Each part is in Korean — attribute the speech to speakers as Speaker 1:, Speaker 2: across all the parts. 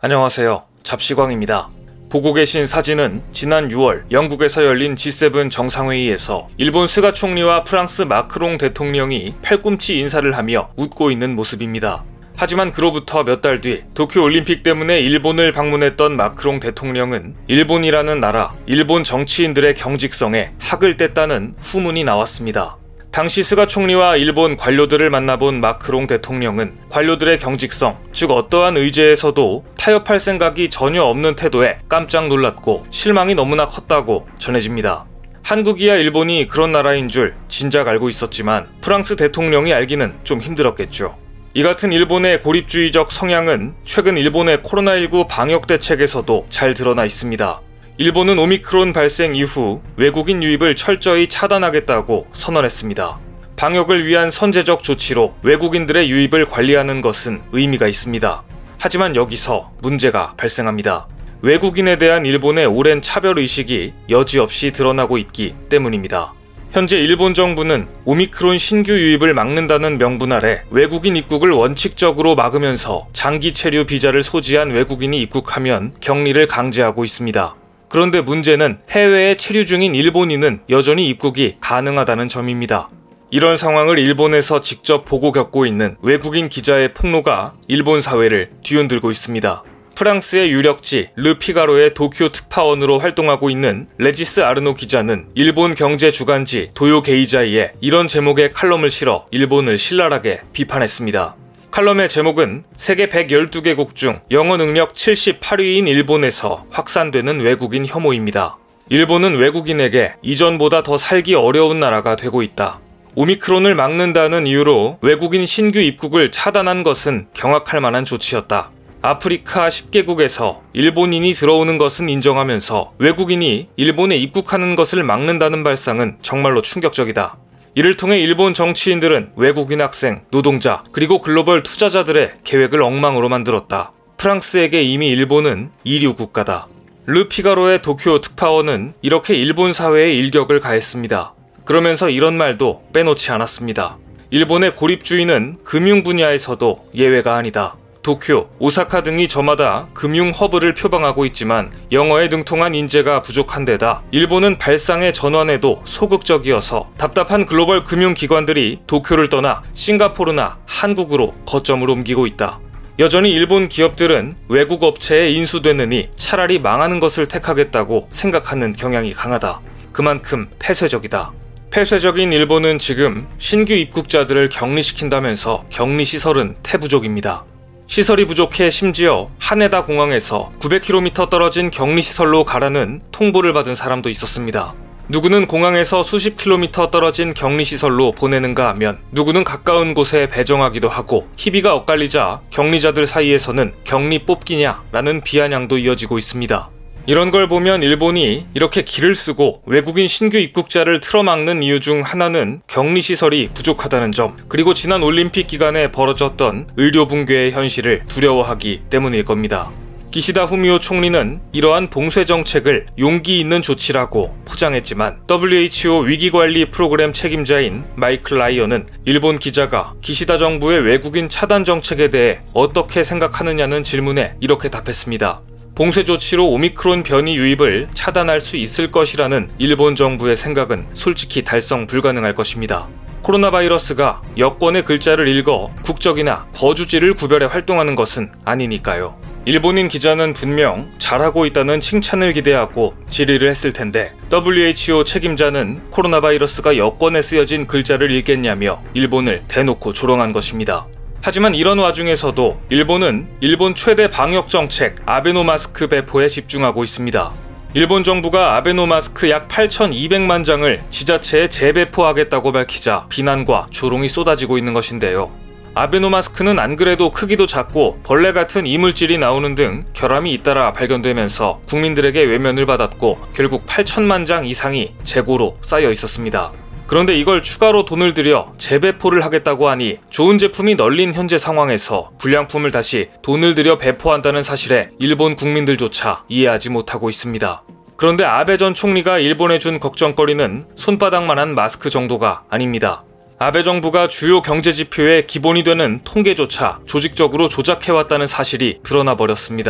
Speaker 1: 안녕하세요. 잡시광입니다. 보고 계신 사진은 지난 6월 영국에서 열린 G7 정상회의에서 일본 스가 총리와 프랑스 마크롱 대통령이 팔꿈치 인사를 하며 웃고 있는 모습입니다. 하지만 그로부터 몇 달 뒤 도쿄 올림픽 때문에 일본을 방문했던 마크롱 대통령은 일본이라는 나라, 일본 정치인들의 경직성에 학을 뗐다는 후문이 나왔습니다. 당시 스가 총리와 일본 관료들을 만나본 마크롱 대통령은 관료들의 경직성, 즉 어떠한 의제에서도 타협할 생각이 전혀 없는 태도에 깜짝 놀랐고 실망이 너무나 컸다고 전해집니다. 한국이야 일본이 그런 나라인 줄 진작 알고 있었지만 프랑스 대통령이 알기는 좀 힘들었겠죠. 이 같은 일본의 고립주의적 성향은 최근 일본의 코로나19 방역 대책에서도 잘 드러나 있습니다. 일본은 오미크론 발생 이후 외국인 유입을 철저히 차단하겠다고 선언했습니다. 방역을 위한 선제적 조치로 외국인들의 유입을 관리하는 것은 의미가 있습니다. 하지만 여기서 문제가 발생합니다. 외국인에 대한 일본의 오랜 차별의식이 여지없이 드러나고 있기 때문입니다. 현재 일본 정부는 오미크론 신규 유입을 막는다는 명분 아래 외국인 입국을 원칙적으로 막으면서 장기 체류 비자를 소지한 외국인이 입국하면 격리를 강제하고 있습니다. 그런데 문제는 해외에 체류 중인 일본인은 여전히 입국이 가능하다는 점입니다. 이런 상황을 일본에서 직접 보고 겪고 있는 외국인 기자의 폭로가 일본 사회를 뒤흔들고 있습니다. 프랑스의 유력지 르피가로의 도쿄 특파원으로 활동하고 있는 레지스 아르노 기자는 일본 경제 주간지 도요 게이자이에 이런 제목의 칼럼을 실어 일본을 신랄하게 비판했습니다. 칼럼의 제목은 세계 112개국 중 영어 능력 78위인 일본에서 확산되는 외국인 혐오입니다. 일본은 외국인에게 이전보다 더 살기 어려운 나라가 되고 있다. 오미크론을 막는다는 이유로 외국인 신규 입국을 차단한 것은 경악할 만한 조치였다. 아프리카 10개국에서 일본인이 들어오는 것은 인정하면서 외국인이 일본에 입국하는 것을 막는다는 발상은 정말로 충격적이다. 이를 통해 일본 정치인들은 외국인 학생, 노동자, 그리고 글로벌 투자자들의 계획을 엉망으로 만들었다. 프랑스에게 이미 일본은 이류 국가다. 르피가로의 도쿄 특파원은 이렇게 일본 사회에 일격을 가했습니다. 그러면서 이런 말도 빼놓지 않았습니다. 일본의 고립주의는 금융 분야에서도 예외가 아니다. 도쿄, 오사카 등이 저마다 금융 허브를 표방하고 있지만 영어에 능통한 인재가 부족한 데다 일본은 발상의 전환에도 소극적이어서 답답한 글로벌 금융기관들이 도쿄를 떠나 싱가포르나 한국으로 거점을 옮기고 있다. 여전히 일본 기업들은 외국 업체에 인수되느니 차라리 망하는 것을 택하겠다고 생각하는 경향이 강하다. 그만큼 폐쇄적이다. 폐쇄적인 일본은 지금 신규 입국자들을 격리시킨다면서 격리시설은 태부족입니다. 시설이 부족해 심지어 하네다 공항에서 900km 떨어진 격리시설로 가라는 통보를 받은 사람도 있었습니다. 누구는 공항에서 수십 킬로미터 떨어진 격리시설로 보내는가 하면 누구는 가까운 곳에 배정하기도 하고 희비가 엇갈리자 격리자들 사이에서는 격리 뽑기냐 라는 비아냥도 이어지고 있습니다. 이런 걸 보면 일본이 이렇게 기를 쓰고 외국인 신규 입국자를 틀어막는 이유 중 하나는 격리시설이 부족하다는 점, 그리고 지난 올림픽 기간에 벌어졌던 의료 붕괴의 현실을 두려워하기 때문일 겁니다. 기시다 후미오 총리는 이러한 봉쇄 정책을 용기 있는 조치라고 포장했지만 WHO 위기관리 프로그램 책임자인 마이클 라이언은 일본 기자가 기시다 정부의 외국인 차단 정책에 대해 어떻게 생각하느냐는 질문에 이렇게 답했습니다. 봉쇄 조치로 오미크론 변이 유입을 차단할 수 있을 것이라는 일본 정부의 생각은 솔직히 달성 불가능할 것입니다. 코로나 바이러스가 여권의 글자를 읽어 국적이나 거주지를 구별해 활동하는 것은 아니니까요. 일본인 기자는 분명 잘하고 있다는 칭찬을 기대하고 질의를 했을 텐데 WHO 책임자는 코로나 바이러스가 여권에 쓰여진 글자를 읽겠냐며 일본을 대놓고 조롱한 것입니다. 하지만 이런 와중에서도 일본은 일본 최대 방역 정책 아베노마스크 배포에 집중하고 있습니다. 일본 정부가 아베노마스크 약 8,200만 장을 지자체에 재배포하겠다고 밝히자 비난과 조롱이 쏟아지고 있는 것인데요. 아베노마스크는 안 그래도 크기도 작고 벌레 같은 이물질이 나오는 등 결함이 잇따라 발견되면서 국민들에게 외면을 받았고 결국 8,000만 장 이상이 재고로 쌓여 있었습니다. 그런데 이걸 추가로 돈을 들여 재배포를 하겠다고 하니 좋은 제품이 널린 현재 상황에서 불량품을 다시 돈을 들여 배포한다는 사실에 일본 국민들조차 이해하지 못하고 있습니다. 그런데 아베 전 총리가 일본에 준 걱정거리는 손바닥만한 마스크 정도가 아닙니다. 아베 정부가 주요 경제지표의 기본이 되는 통계조차 조직적으로 조작해왔다는 사실이 드러나 버렸습니다.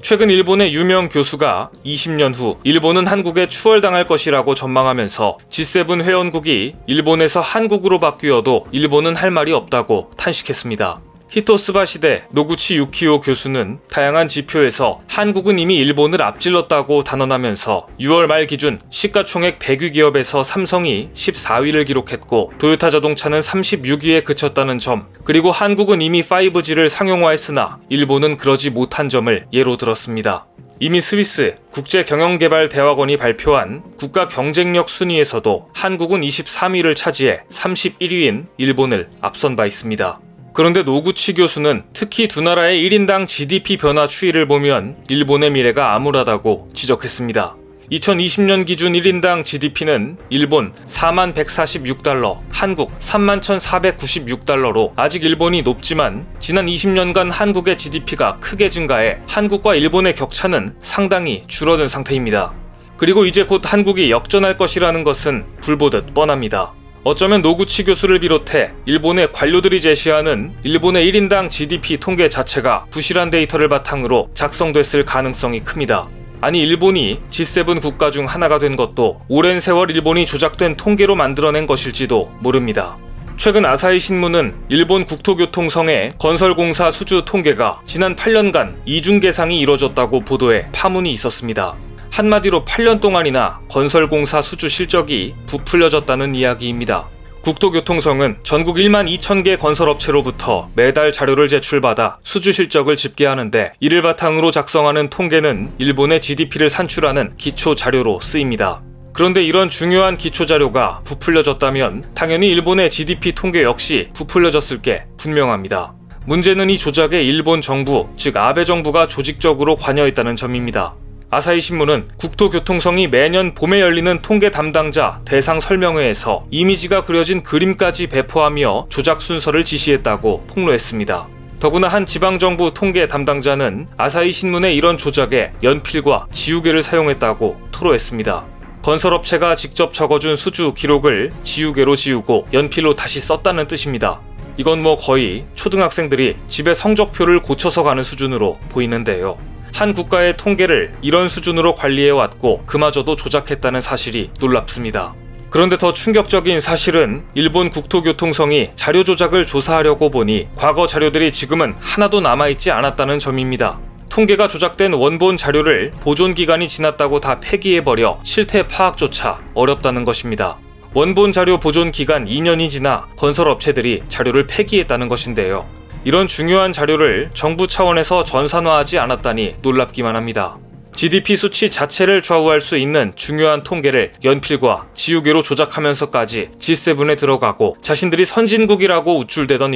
Speaker 1: 최근 일본의 유명 교수가 20년 후 일본은 한국에 추월당할 것이라고 전망하면서 G7 회원국이 일본에서 한국으로 바뀌어도 일본은 할 말이 없다고 탄식했습니다. 히토스바 시대 노구치 유키오 교수는 다양한 지표에서 한국은 이미 일본을 앞질렀다고 단언하면서 6월 말 기준 시가총액 100위 기업에서 삼성이 14위를 기록했고 도요타 자동차는 36위에 그쳤다는 점, 그리고 한국은 이미 5G를 상용화했으나 일본은 그러지 못한 점을 예로 들었습니다. 이미 스위스 국제경영개발대학원이 발표한 국가 경쟁력 순위에서도 한국은 23위를 차지해 31위인 일본을 앞선 바 있습니다. 그런데 노구치 교수는 특히 두 나라의 1인당 GDP 변화 추이를 보면 일본의 미래가 암울하다고 지적했습니다. 2020년 기준 1인당 GDP는 일본 4146달러, 한국 31,496달러로 아직 일본이 높지만 지난 20년간 한국의 GDP가 크게 증가해 한국과 일본의 격차는 상당히 줄어든 상태입니다. 그리고 이제 곧 한국이 역전할 것이라는 것은 불보듯 뻔합니다. 어쩌면 노구치 교수를 비롯해 일본의 관료들이 제시하는 일본의 1인당 GDP 통계 자체가 부실한 데이터를 바탕으로 작성됐을 가능성이 큽니다. 아니, 일본이 G7 국가 중 하나가 된 것도 오랜 세월 일본이 조작된 통계로 만들어낸 것일지도 모릅니다. 최근 아사히 신문은 일본 국토교통성의 건설공사 수주 통계가 지난 8년간 이중계상이 이뤄졌다고 보도해 파문이 있었습니다. 한마디로 8년 동안이나 건설공사 수주 실적이 부풀려졌다는 이야기입니다. 국토교통성은 전국 1만 2천 개 건설업체로부터 매달 자료를 제출받아 수주 실적을 집계하는데, 이를 바탕으로 작성하는 통계는 일본의 GDP를 산출하는 기초 자료로 쓰입니다. 그런데 이런 중요한 기초 자료가 부풀려졌다면 당연히 일본의 GDP 통계 역시 부풀려졌을 게 분명합니다. 문제는 이 조작에 일본 정부, 즉 아베 정부가 조직적으로 관여했다는 점입니다. 아사히 신문은 국토교통성이 매년 봄에 열리는 통계 담당자 대상 설명회에서 이미지가 그려진 그림까지 배포하며 조작 순서를 지시했다고 폭로했습니다. 더구나 한 지방정부 통계 담당자는 아사히 신문의 이런 조작에 연필과 지우개를 사용했다고 토로했습니다. 건설업체가 직접 적어준 수주 기록을 지우개로 지우고 연필로 다시 썼다는 뜻입니다. 이건 뭐 거의 초등학생들이 집에 성적표를 고쳐서 가는 수준으로 보이는데요. 한 국가의 통계를 이런 수준으로 관리해왔고 그마저도 조작했다는 사실이 놀랍습니다. 그런데 더 충격적인 사실은 일본 국토교통성이 자료 조작을 조사하려고 보니 과거 자료들이 지금은 하나도 남아있지 않았다는 점입니다. 통계가 조작된 원본 자료를 보존기간이 지났다고 다 폐기해버려 실태 파악조차 어렵다는 것입니다. 원본 자료 보존 기간 2년이 지나 건설업체들이 자료를 폐기했다는 것인데요. 이런 중요한 자료를 정부 차원에서 전산화하지 않았다니 놀랍기만 합니다. GDP 수치 자체를 좌우할 수 있는 중요한 통계를 연필과 지우개로 조작하면서까지 G7에 들어가고 자신들이 선진국이라고 우쭐대던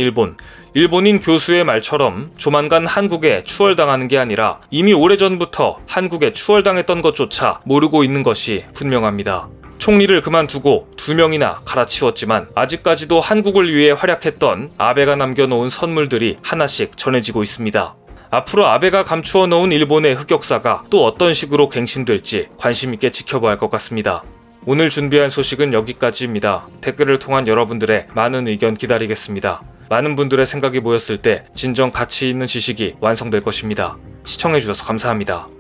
Speaker 1: 일본인 교수의 말처럼 조만간 한국에 추월당하는 게 아니라 이미 오래전부터 한국에 추월당했던 것조차 모르고 있는 것이 분명합니다. 총리를 그만두고 2명이나 갈아치웠지만 아직까지도 한국을 위해 활약했던 아베가 남겨놓은 선물들이 하나씩 전해지고 있습니다. 앞으로 아베가 감추어 놓은 일본의 흑역사가 또 어떤 식으로 갱신될지 관심있게 지켜봐야 할 것 같습니다. 오늘 준비한 소식은 여기까지입니다. 댓글을 통한 여러분들의 많은 의견 기다리겠습니다. 많은 분들의 생각이 모였을 때 진정 가치 있는 지식이 완성될 것입니다. 시청해주셔서 감사합니다.